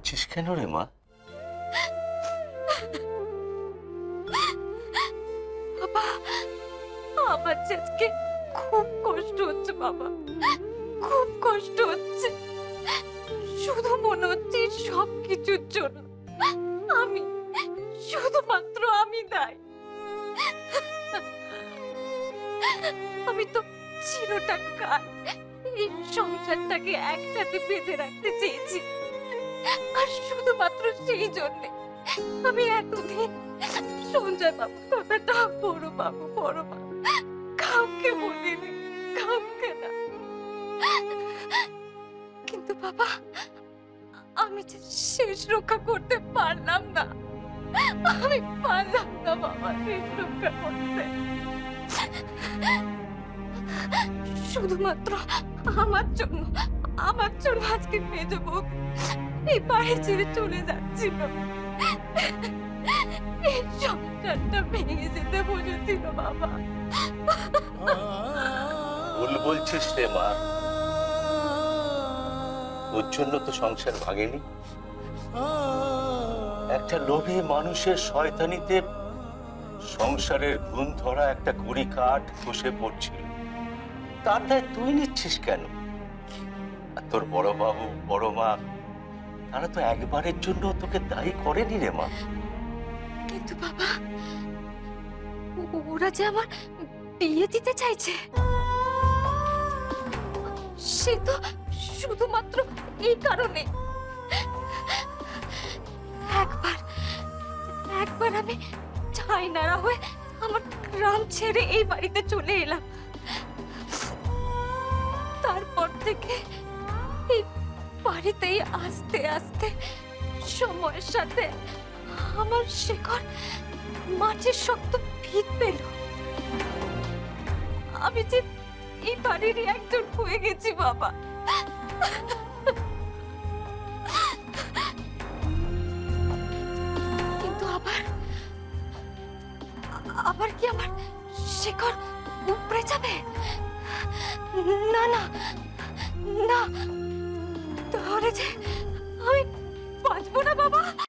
কাঁদছিস কেন রে মা? বাবা, আমার যে আজকে খুব কষ্ট হচ্ছে বাবা, খুব কষ্ট হচ্ছে। শুধু মনে হচ্ছে সবকিছুর জন্য আমি, শুধুমাত্র আমি দায়ী। আমি তো চিরটা কাল এই সংসারটাকে একসাথে বেঁধে রাখতে চেয়েছি, আর শুধুমাত্র সেই জন্যে আমি এতদিন সঞ্জয় বাবু কথাটা বড় বাবু কাউকে বলিনি, কাউকে না। কিন্তু বাবা, আমি যে শেষ রক্ষা করতে পারলাম না, আমি পারলাম না বাবা শেষ রক্ষা করতে। শুধুমাত্র আমার জন্য আজকে মেজ বউ এই বাড়ি ছেড়ে চলে যাচ্ছিল। এই সংসারটা ভেঙে যেতে বসেছিল বাবা। ভুল বলছিস রে মা, ওর জন্য তো সংসার ভাঙেনি। একটা লোভী মানুষের শয়তানিতে সংসারের ঘুণ ধরা একটা কুড়ি কাঠ খসে পড়ছিল, তার দায় তুই নিচ্ছিস কেন? আর তোর বড় বাবু বড় মা তারা তো একবারের জন্য তোকে দায়ী করেনি রে মা। কিন্তু বাবা, ওরা যে আমার বিয়ে দিতে চাইছে, সে তো শুধুমাত্র এই কারণে। একবার আমি ছাই নাড়া হয়ে আমার গ্রাম ছেড়ে এই বাড়িতে চলে এলাম। তারপর থেকে এই বাড়িতেই আস্তে আস্তে সময়ের সাথে আমার শেকড় মাটির শক্ত ভিত পেল। আমি যে এই বাড়িরই একজন হয়ে গেছি বাবা। কিন্তু আবার কি আমার শেকড় উপড়ে যাবে? না না না, তাহলে যে আমি বাঁচবো না বাবা।